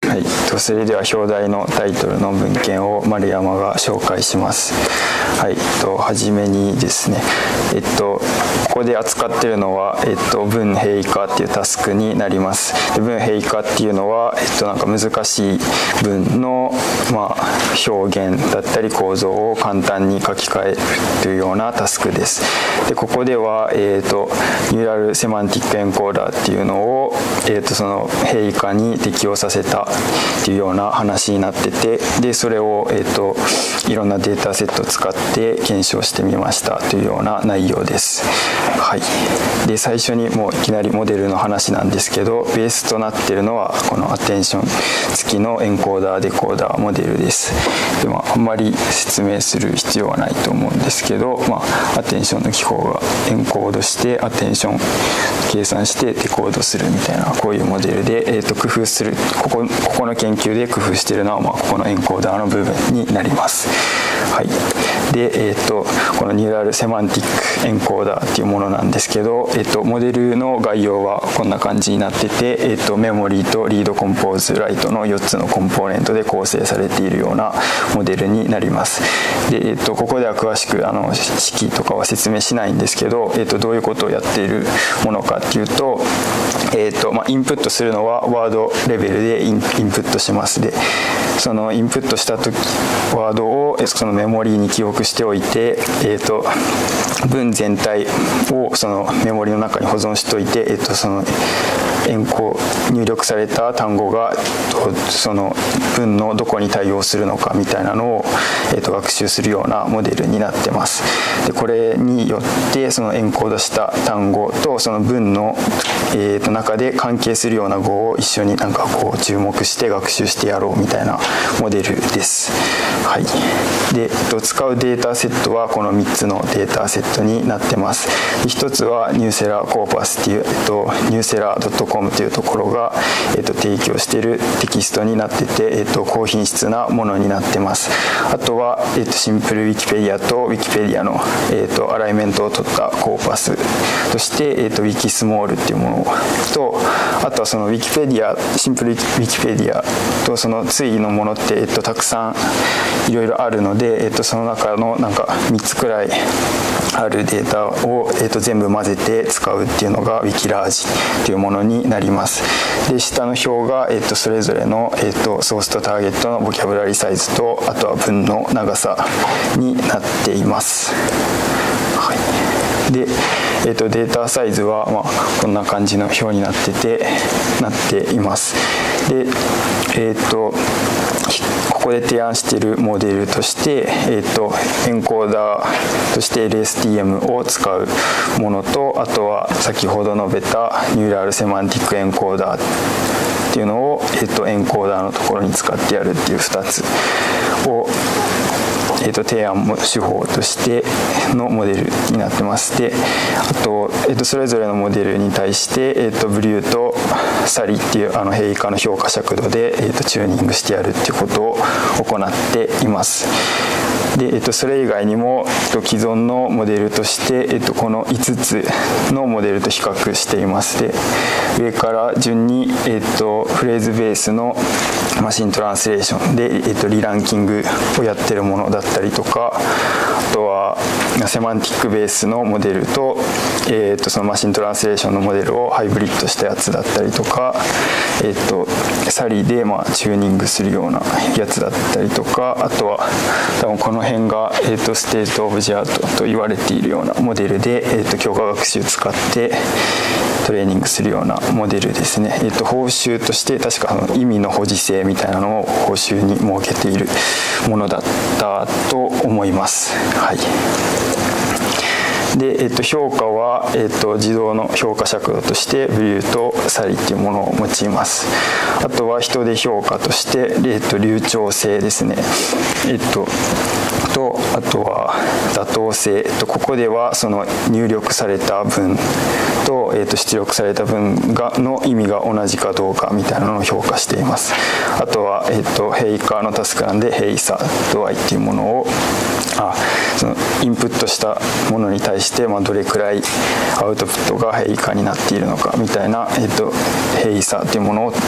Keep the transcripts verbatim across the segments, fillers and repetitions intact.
はい、それでは表題のタイトルの文献を丸山が紹介します。はい、とはじめにですね、えっと、ここで扱っているのは、えっと、文並化っていうタスクになります。で文並化っていうのは、えっと、なんか難しい文の、まあ、表現だったり構造を簡単に書き換えるというようなタスクです。でここでは、えっと、ニューラルセマンティックエンコーダーっていうのを、えっと、その並化に適用させたっていうような話になってて、でそれを、えっと、いろんなデータセットを使って検証してみましたというような内容です。はい、で最初にもういきなりモデルの話なんですけど、ベースとなっているのはこのアテンション付きのエンコーダーデコーダーモデルです。で、まあ、あんまり説明する必要はないと思うんですけど、まあ、アテンションの記法がエンコードしてアテンション計算してデコードするみたいな、こういうモデルで、えー、と工夫するここ、ここの研究で工夫しているのは、まあ、ここのエンコーダーの部分になります。はい、で、えー、とこのニューラルセマンティックエンコーダーっていうものなんですけど、えー、とモデルの概要はこんな感じになってて、えー、とメモリーとリードコンポーズライトのよっつのコンポーネントで構成されているようなモデルになります。で、えー、とここでは詳しくあの式とかは説明しないんですけど、えー、とどういうことをやっているものかっていうと、えーとまあ、インプットするのはワードレベルでイン、インプットします。でそのインプットした時ワードをそのメモリーに記憶しておいて、えー、と文全体をそのメモリーの中に保存しておいて、えー、とその変更入力された単語がその文のどこに対応するのかみたいなのを、えー、と学習するようなモデルになってます。でこれによってそのエンコードした単語とその文の、えー、と中で関係するような語を一緒になんかこう注目して学習してやろうみたいなモデルです。はい、で、えっと、使うデータセットはこのみっつのデータセットになってます。でひとつはニューセラーコーパスっていう、えっと、ニューセラー .com というところが、えっと、提供しているテキストになってて、えっと、高品質なものになってます。あとは、えっと、シンプルウィキペディアとウィキペディアの、えっと、アライメントを取ったコーパスとして、えっと、ウィキスモールっていうものと、あとはそのウィキペディアシンプルウィキペディアとその対のものって、えっと、たくさんいろいろあるので、えっと、その中のなんかみっつくらいあるデータを、えっと、全部混ぜて使うっていうのがウィキラージっていうものになります。で下の表が、えっと、それぞれの、えっと、ソースとターゲットのボキャブラリーサイズと、あとは文の長さになっています。はい、でえー、とデータサイズは、まあ、こんな感じの表になっててなっています。で、えー、とここで提案しているモデルとして、えー、とエンコーダーとして エルエスティーエム を使うものと、あとは先ほど述べたニューラルセマンティックエンコーダーっていうのを、えー、とエンコーダーのところに使ってやるっていうふたつをえー、と提案手法としてのモデルになってます。であと、えー、とそれぞれのモデルに対して、えー、とブリューとサリっていうあの並化の評価尺度で、えー、とチューニングしてやるっていうことを行っています。で、えー、とそれ以外にも、えー、と既存のモデルとして、えー、とこのいつつのモデルと比較しています。で上から順に、えー、とフレーズベースのマシントランスレーションで、えー、とリランキングをやってるものだったりとか、あとはセマンティックベースのモデルと、えー、とそのマシントランスレーションのモデルをハイブリッドしたやつだったりとか、えー、とサリでまあチューニングするようなやつだったりとか、あとは多分この辺が、えー、とステートオブジアートと言われているようなモデルで、えー、と強化学習使ってトレーニングするようなモデルですね。えー、と報酬として確か意味の保持性みたいなのを報酬に設けているものだったと思います。はい、で、えっと、評価は、えっと、自動の評価尺度としてブリューとサリっていうものを用います。あとは人で評価として、えっと、流暢性ですね。えっととあとは妥当性、えっと、ここではその入力された文と、えっと、出力された文がの意味が同じかどうかみたいなのを評価しています。あとは、えっと、並化のタスクなんで並差度合いっていうものをあそのインプットしたものに対して、まあ、どれくらいアウトプットが並化になっているのかみたいな、えっと、並差っていうものを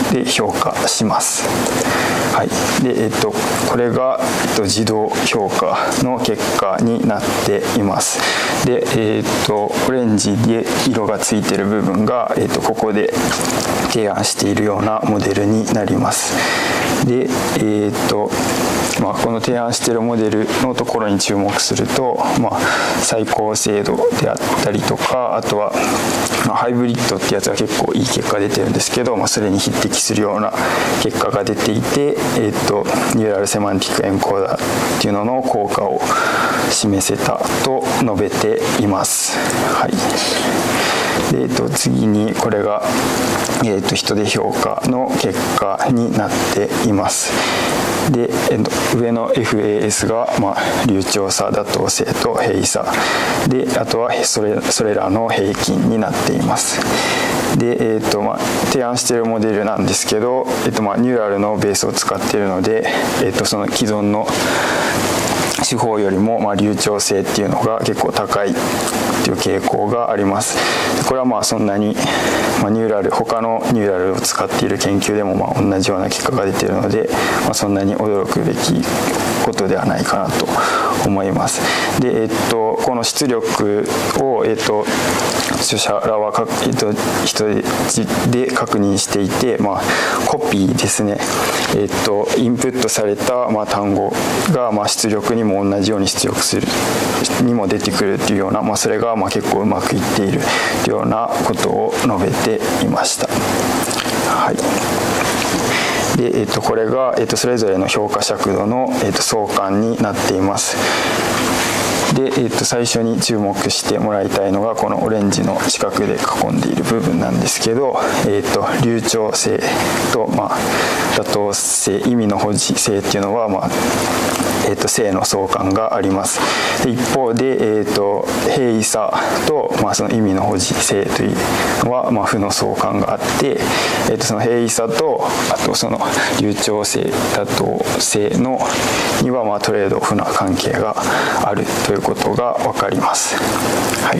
で評価します。はい、で、えっと、これが、えっと、自動評価の結果になっています。で、えっと、オレンジで色がついている部分が、えっと、ここで提案しているようなモデルになります。で、えっとまあ、この提案しているモデルのところに注目すると、まあ、最高精度であったりとか、あとは、まあ、ハイブリッドってやつは結構いい結果出てるんですけど、まあ、それに匹敵するような結果が出ていて、えー、とニューラルセマンティックエンコーダーっていうのの効果を示せたと述べています。はい。で、えー、と次にこれが、えー、と人手評価の結果になっています。で、えー、と上の エフエーエス が、まあ、流暢さ、妥当性と平易さで、あとはそれ、それらの平均になっています。で、えーとまあ、提案しているモデルなんですけど、えーとまあ、ニューラルのベースを使っているので、えーとその既存の手法よりも、まあ、流暢性っていうのが結構高いっていう傾向があります。これはまあそんなに、まあ、ニューラル他のニューラルを使っている研究でもまあ同じような結果が出ているので、まあ、そんなに驚くべきことではないかなと思います。で、えっと、この出力を、えっと、著者らはか、えっと、人で確認していて、まあ、コピーですね、えっと、インプットされた、まあ、単語が、まあ、出力にも同じように出力するにも出てくるっていうような、まあ、それがまあ結構うまくいっているというようなことを述べていました。はい。で、えっと、これが、えっと、それぞれの評価尺度の、えっと、相関になっています。で、えー、と最初に注目してもらいたいのがこのオレンジの四角で囲んでいる部分なんですけど、えー、と流暢性と、まあ、妥当性、意味の保持性っていうのは、まあえー、と正の相関があります。で一方で、えー、と平易さと、まあ、その意味の保持性というのは、まあ、負の相関があって、えー、とその平易さとあとその流暢性、妥当性のには、まあ、トレードオフな関係があるということが分かります。はい。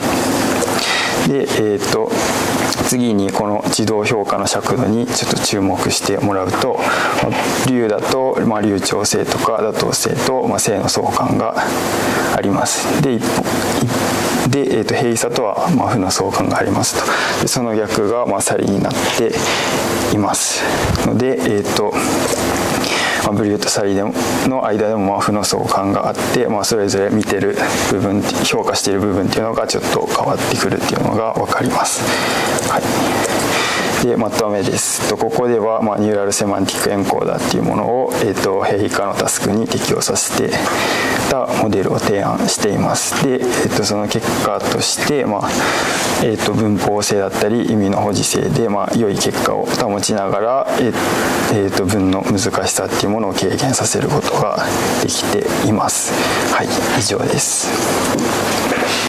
で、えー、と次にこの自動評価の尺度にちょっと注目してもらうと、まあ、流だと、まあ、流暢性とか妥当性と、まあ、正の相関があります。で、一方で、えー、と平易さとは、まあ、負の相関がありますと。でその逆が、まあ、差になっていますので、えーとまあ、ブリューとサリの間でもまあ負の相関があって、まあ、それぞれ見てる部分、評価している部分っていうのがちょっと変わってくるっていうのが分かります。はい。でまとめです。ここでは、まあ、ニューラルセマンティックエンコーダーっていうものを、えー、と平易化のタスクに適用させてたモデルを提案しています。で、えー、とその結果として、まあえー、と文法性だったり意味の保持性で、まあ、良い結果を保ちながら、えーえー、と文の難しさっていうものを軽減させることができています。はい、以上です。